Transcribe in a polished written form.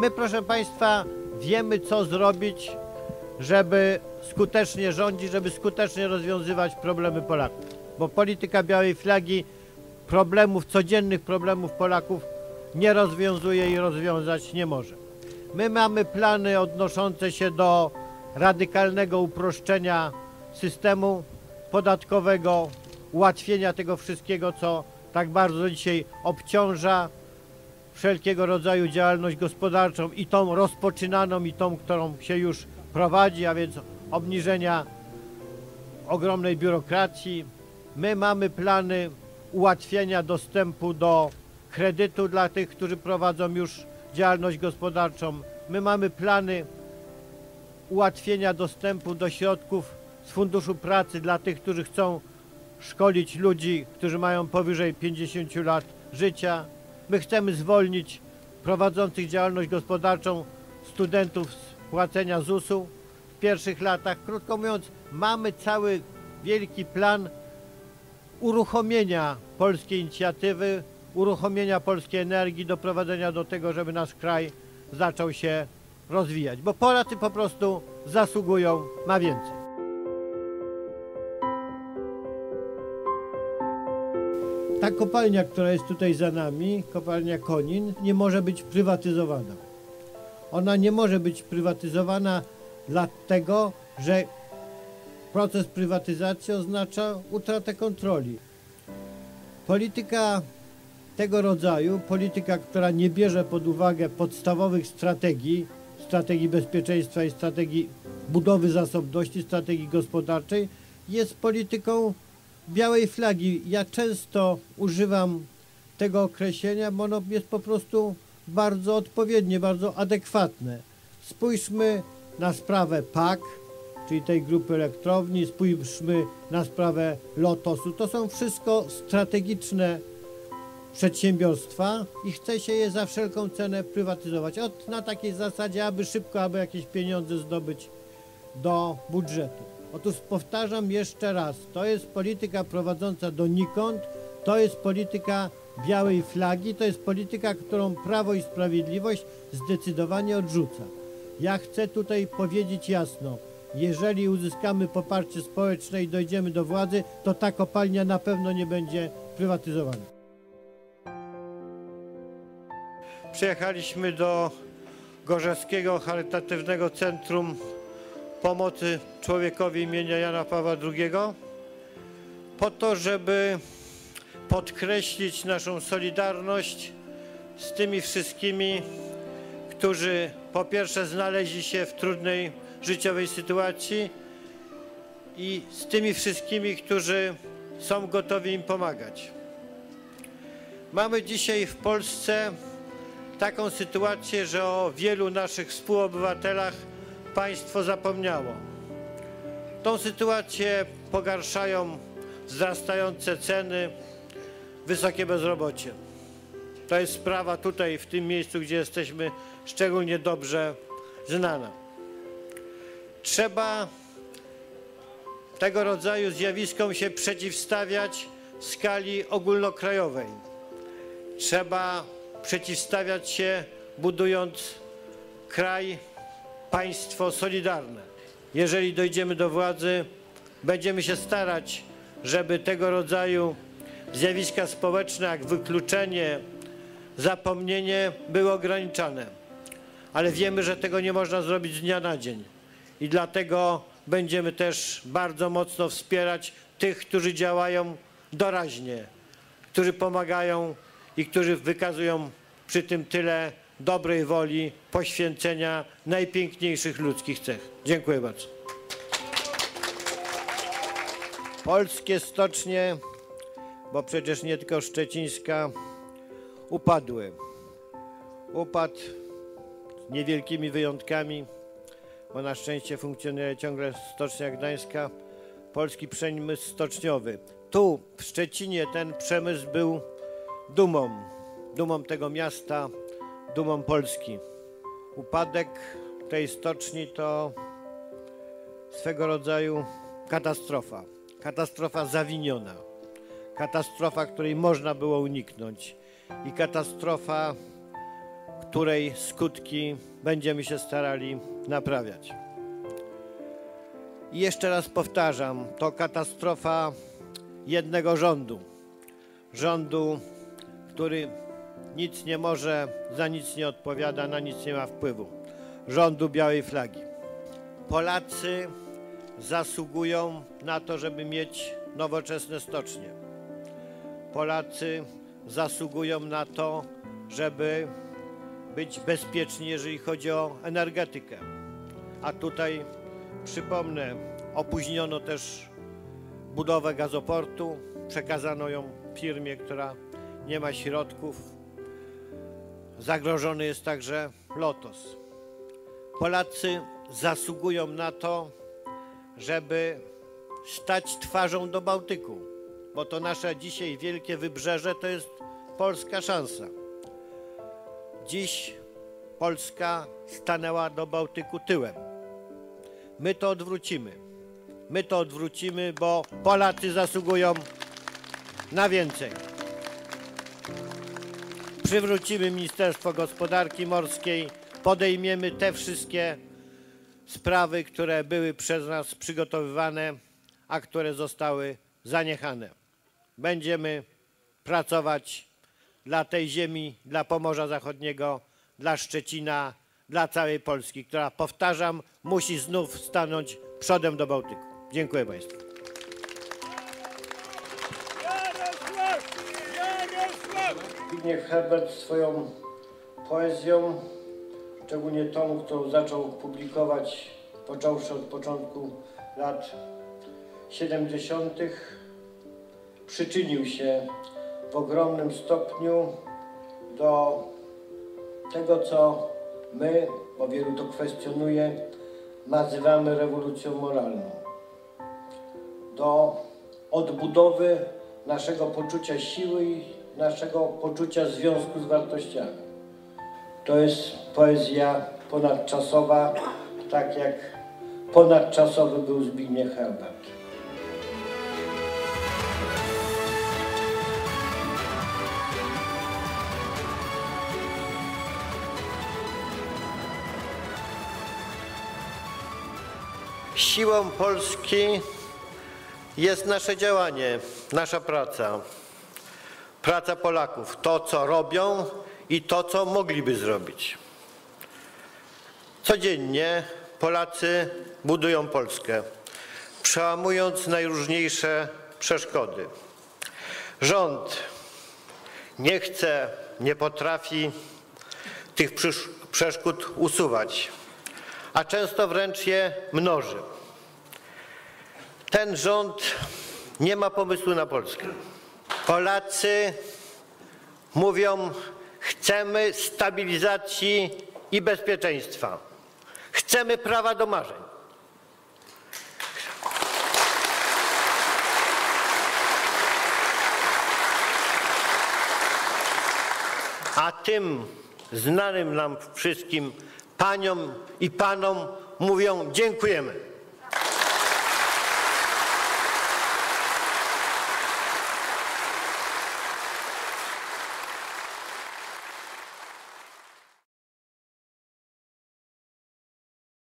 My, proszę Państwa, wiemy, co zrobić, żeby skutecznie rządzić, żeby skutecznie rozwiązywać problemy Polaków. Bo polityka białej flagi problemów, codziennych problemów Polaków nie rozwiązuje i rozwiązać nie może. My mamy plany odnoszące się do radykalnego uproszczenia systemu podatkowego, ułatwienia tego wszystkiego, co tak bardzo dzisiaj obciąża wszelkiego rodzaju działalność gospodarczą i tą rozpoczynaną, i tą, którą się już prowadzi, a więc obniżenia ogromnej biurokracji. My mamy plany ułatwienia dostępu do kredytu dla tych, którzy prowadzą już działalność gospodarczą. My mamy plany ułatwienia dostępu do środków z Funduszu Pracy dla tych, którzy chcą szkolić ludzi, którzy mają powyżej 50 lat życia. My chcemy zwolnić prowadzących działalność gospodarczą studentów z płacenia ZUS-u w pierwszych latach. Krótko mówiąc, mamy cały wielki plan uruchomienia polskiej inicjatywy, uruchomienia polskiej energii, doprowadzenia do tego, żeby nasz kraj zaczął się rozwijać, bo Polacy po prostu zasługują na więcej. Ta kopalnia, która jest tutaj za nami, kopalnia Konin, nie może być prywatyzowana. Ona nie może być prywatyzowana dlatego, że proces prywatyzacji oznacza utratę kontroli. Polityka tego rodzaju, polityka, która nie bierze pod uwagę podstawowych strategii bezpieczeństwa i strategii budowy zasobności, strategii gospodarczej, jest polityką białej flagi. Ja często używam tego określenia, bo ono jest po prostu bardzo odpowiednie, bardzo adekwatne. Spójrzmy na sprawę PAK, czyli tej grupy elektrowni, spójrzmy na sprawę Lotosu. To są wszystko strategiczne przedsiębiorstwa i chce się je za wszelką cenę prywatyzować. Na takiej zasadzie, aby szybko, aby jakieś pieniądze zdobyć do budżetu. Otóż powtarzam jeszcze raz, to jest polityka prowadząca donikąd, to jest polityka białej flagi, to jest polityka, którą Prawo i Sprawiedliwość zdecydowanie odrzuca. Ja chcę tutaj powiedzieć jasno, jeżeli uzyskamy poparcie społeczne i dojdziemy do władzy, to ta kopalnia na pewno nie będzie prywatyzowana. Przyjechaliśmy do Gorzewskiego Charytatywnego Centrum Pomocy Człowiekowi imienia Jana Pawła II po to, żeby podkreślić naszą solidarność z tymi wszystkimi, którzy po pierwsze znaleźli się w trudnej życiowej sytuacji i z tymi wszystkimi, którzy są gotowi im pomagać. Mamy dzisiaj w Polsce taką sytuację, że o wielu naszych współobywatelach państwo zapomniało. Tą sytuację pogarszają wzrastające ceny, wysokie bezrobocie. To jest sprawa tutaj, w tym miejscu, gdzie jesteśmy, szczególnie dobrze znana. Trzeba tego rodzaju zjawiskom się przeciwstawiać w skali ogólnokrajowej. Trzeba przeciwstawiać się, budując kraj, państwo solidarne. Jeżeli dojdziemy do władzy, będziemy się starać, żeby tego rodzaju zjawiska społeczne, jak wykluczenie, zapomnienie, były ograniczane. Ale wiemy, że tego nie można zrobić z dnia na dzień. I dlatego będziemy też bardzo mocno wspierać tych, którzy działają doraźnie, którzy pomagają i którzy wykazują przy tym tyle dobrej woli, poświęcenia najpiękniejszych ludzkich cech. Dziękuję bardzo. Polskie stocznie, bo przecież nie tylko szczecińska, upadły. Upadł z niewielkimi wyjątkami, bo na szczęście funkcjonuje ciągle Stocznia Gdańska, polski przemysł stoczniowy. Tu w Szczecinie ten przemysł był dumą tego miasta, dumą Polski. Upadek tej stoczni to swego rodzaju katastrofa. Katastrofa zawiniona. Katastrofa, której można było uniknąć. I katastrofa, której skutki będziemy się starali naprawiać. I jeszcze raz powtarzam, to katastrofa jednego rządu. Rządu, który nic nie może, za nic nie odpowiada, na nic nie ma wpływu. Rządu białej flagi. Polacy zasługują na to, żeby mieć nowoczesne stocznie. Polacy zasługują na to, żeby być bezpieczni, jeżeli chodzi o energetykę. A tutaj przypomnę, opóźniono też budowę gazoportu, przekazano ją firmie, która nie ma środków. Zagrożony jest także Lotos. Polacy zasługują na to, żeby stać twarzą do Bałtyku, bo to nasze dzisiaj wielkie wybrzeże to jest polska szansa. Dziś Polska stanęła do Bałtyku tyłem. My to odwrócimy. My to odwrócimy, bo Polacy zasługują na więcej. Przywrócimy Ministerstwo Gospodarki Morskiej, podejmiemy te wszystkie sprawy, które były przez nas przygotowywane, a które zostały zaniechane. Będziemy pracować dla tej ziemi, dla Pomorza Zachodniego, dla Szczecina, dla całej Polski, która, powtarzam, musi znów stanąć przodem do Bałtyku. Dziękuję Państwu. Zbigniew Herbert swoją poezją, szczególnie tą, którą zaczął publikować, począwszy od początku lat 70., przyczynił się w ogromnym stopniu do tego, co my, bo wielu to kwestionuje, nazywamy rewolucją moralną. Do odbudowy naszego poczucia siły i naszego poczucia związku z wartościami. To jest poezja ponadczasowa, tak jak ponadczasowy był Zbigniew Herbert. Siłą Polski jest nasze działanie, nasza praca. Praca Polaków, to co robią i to co mogliby zrobić. Codziennie Polacy budują Polskę, przełamując najróżniejsze przeszkody. Rząd nie chce, nie potrafi tych przeszkód usuwać, a często wręcz je mnoży. Ten rząd nie ma pomysłu na Polskę. Polacy mówią, chcemy stabilizacji i bezpieczeństwa. Chcemy prawa do marzeń. A tym znanym nam wszystkim paniom i panom mówią dziękujemy.